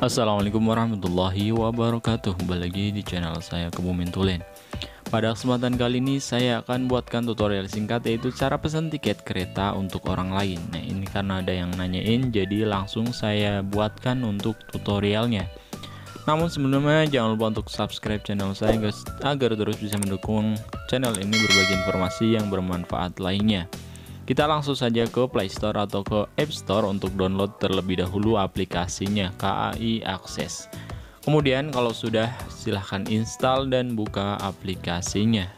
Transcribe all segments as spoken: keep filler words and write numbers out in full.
Assalamualaikum warahmatullahi wabarakatuh. Kembali lagi di channel saya Kebumen Tulen. Pada kesempatan kali ini saya akan buatkan tutorial singkat, yaitu cara pesan tiket kereta untuk orang lain. Nah, ini karena ada yang nanyain, jadi langsung saya buatkan untuk tutorialnya. Namun sebelumnya jangan lupa untuk subscribe channel saya guys, agar terus bisa mendukung channel ini berbagi informasi yang bermanfaat lainnya. Kita langsung saja ke Play Store atau ke App Store untuk download terlebih dahulu aplikasinya K A I Akses. Kemudian kalau sudah, silahkan install dan buka aplikasinya.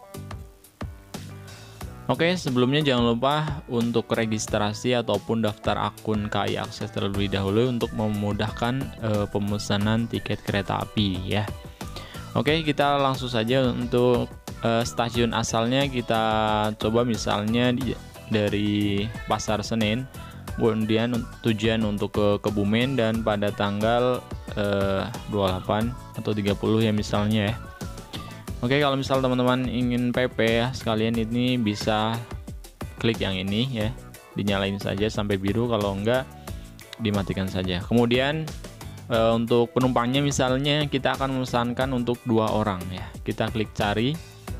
Oke, sebelumnya jangan lupa untuk registrasi ataupun daftar akun K A I Akses terlebih dahulu untuk memudahkan e, pemesanan tiket kereta api ya. Oke, kita langsung saja untuk e, stasiun asalnya kita coba misalnya di dari Pasar Senen, kemudian tujuan untuk ke Kebumen dan pada tanggal eh, dua puluh delapan atau tiga puluh ya misalnya ya. Oke, kalau misal teman-teman ingin P P ya sekalian, ini bisa klik yang ini ya, dinyalain saja sampai biru, kalau enggak dimatikan saja. Kemudian eh, untuk penumpangnya misalnya kita akan memesankan untuk dua orang ya, kita klik cari.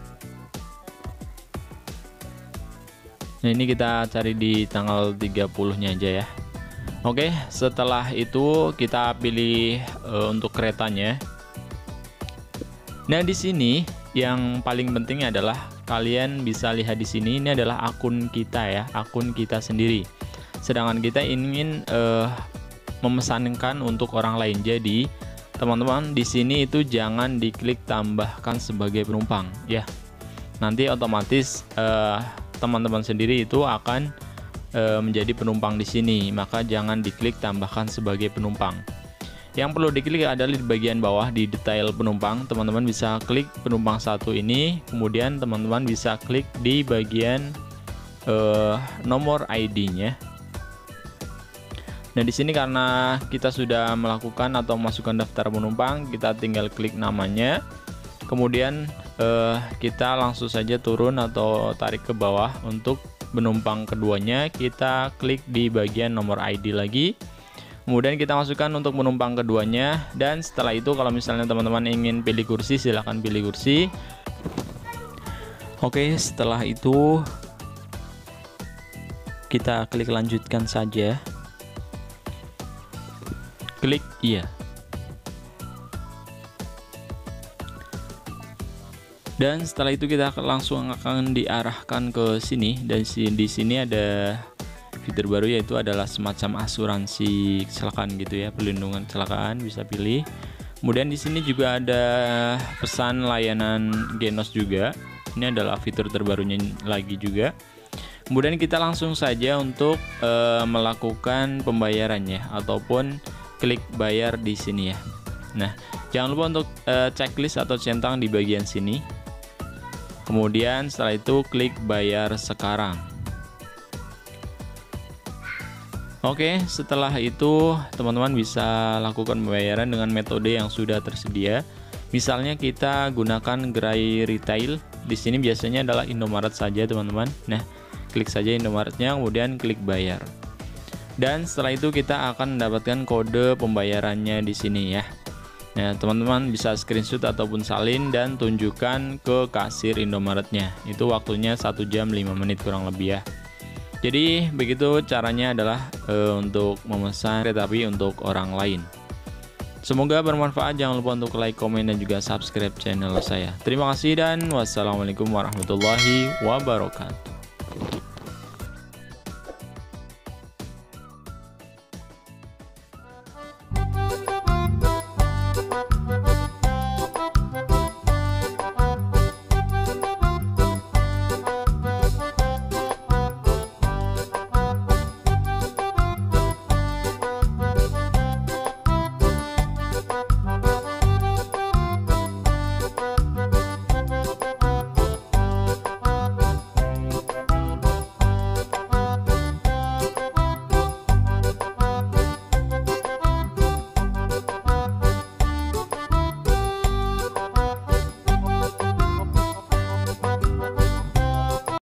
Nah, ini kita cari di tanggal tiga puluh nya aja ya. Oke, setelah itu kita pilih e, untuk keretanya. Nah, di sini yang paling penting adalah kalian bisa lihat di sini, ini adalah akun kita ya, akun kita sendiri. Sedangkan kita ingin e, memesankan untuk orang lain. Jadi, teman-teman di sini itu jangan diklik tambahkan sebagai penumpang ya. Nanti otomatis e, teman-teman sendiri itu akan e, menjadi penumpang di sini, maka jangan diklik tambahkan sebagai penumpang. Yang perlu diklik adalah di bagian bawah di detail penumpang. Teman-teman bisa klik penumpang satu ini, kemudian teman-teman bisa klik di bagian e, nomor I D-nya. Nah, di sini karena kita sudah melakukan atau masukkan daftar penumpang, kita tinggal klik namanya. Kemudian eh, kita langsung saja turun atau tarik ke bawah untuk penumpang keduanya. Kita klik di bagian nomor I D lagi. Kemudian kita masukkan untuk penumpang keduanya. Dan setelah itu kalau misalnya teman-teman ingin pilih kursi, silahkan pilih kursi. Oke, setelah itu kita klik lanjutkan saja. Klik iya. Dan setelah itu kita langsung akan diarahkan ke sini, dan di sini ada fitur baru, yaitu adalah semacam asuransi kecelakaan gitu ya, perlindungan kecelakaan bisa pilih. Kemudian di sini juga ada pesan layanan Genos juga. Ini adalah fitur terbarunya lagi juga. Kemudian kita langsung saja untuk e, melakukan pembayarannya ataupun klik bayar di sini ya. Nah, jangan lupa untuk e, checklist atau centang di bagian sini. Kemudian setelah itu klik bayar sekarang. Oke, setelah itu teman-teman bisa lakukan pembayaran dengan metode yang sudah tersedia. Misalnya kita gunakan gerai retail. Di sini biasanya adalah Indomaret saja, teman-teman. Nah, klik saja Indomaretnya, kemudian klik bayar. Dan setelah itu kita akan mendapatkan kode pembayarannya di sini ya. Nah, teman-teman bisa screenshot ataupun salin dan tunjukkan ke kasir Indomaretnya. Itu waktunya satu jam lima menit kurang lebih ya. Jadi begitu caranya adalah e, untuk memesan kereta api untuk orang lain. Semoga bermanfaat. Jangan lupa untuk like, komen, dan juga subscribe channel saya. Terima kasih dan wassalamualaikum warahmatullahi wabarakatuh.